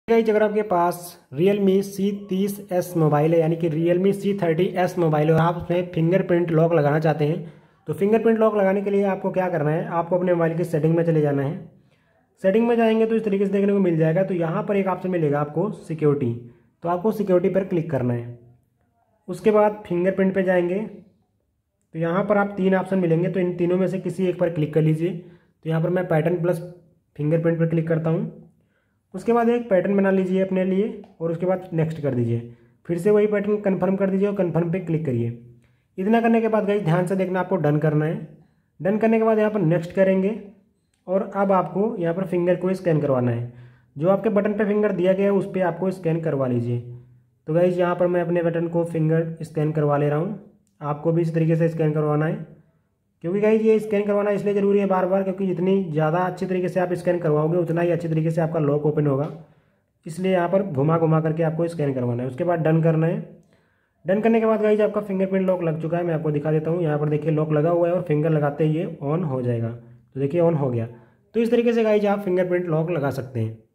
Guys अगर आपके पास Realme C30s mobile है यानी कि Realme C30s मोबाइल है और आप उसमें फिंगरप्रिंट लॉक लगाना चाहते हैं तो फिंगरप्रिंट लॉक लगाने के लिए आपको क्या करना है, आपको अपने मोबाइल की सेटिंग में चले जाना है। सेटिंग में जाएंगे तो इस तरीके से देखने को मिल जाएगा। तो यहाँ पर एक ऑप्शन मिलेगा आपको सिक्योरिटी, तो आपको सिक्योरिटी पर क्लिक करना है। उसके बाद फिंगरप्रिंट पर जाएंगे तो यहाँ पर आप तीन ऑप्शन मिलेंगे, तो इन तीनों में से किसी एक पर क्लिक कर लीजिए। तो यहाँ पर मैं पैटर्न प्लस फिंगरप्रिंट पर क्लिक करता हूँ। उसके बाद एक पैटर्न बना लीजिए अपने लिए और उसके बाद नेक्स्ट कर दीजिए। फिर से वही पैटर्न कंफर्म कर दीजिए और कंफर्म पे क्लिक करिए। इतना करने के बाद गाइस ध्यान से देखना, आपको डन करना है। डन करने के बाद यहाँ पर नेक्स्ट करेंगे और अब आपको यहाँ पर फिंगर को स्कैन करवाना है। जो आपके बटन पे फिंगर दिया गया है उस पर आपको स्कैन करवा लीजिए। तो गाइस यहाँ पर मैं अपने बटन को फिंगर स्कैन करवा ले रहा हूँ। आपको भी इस तरीके से स्कैन करवाना है, क्योंकि गाइस ये स्कैन करवाना इसलिए ज़रूरी है बार बार, क्योंकि जितनी ज़्यादा अच्छी तरीके से आप स्कैन करवाओगे उतना ही अच्छी तरीके से आपका लॉक ओपन होगा। इसलिए यहाँ पर घुमा घुमा करके आपको स्कैन करवाना है। उसके बाद डन करना है। डन करने के बाद गाइस आपका फिंगरप्रिंट लॉक लग चुका है। मैं आपको दिखा देता हूँ। यहाँ पर देखिए लॉक लगा हुआ है और फिंगर लगाते ही ये ऑन हो जाएगा। तो देखिए ऑन हो गया। तो इस तरीके से गाइस आप फिंगरप्रिंट लॉक लगा सकते हैं।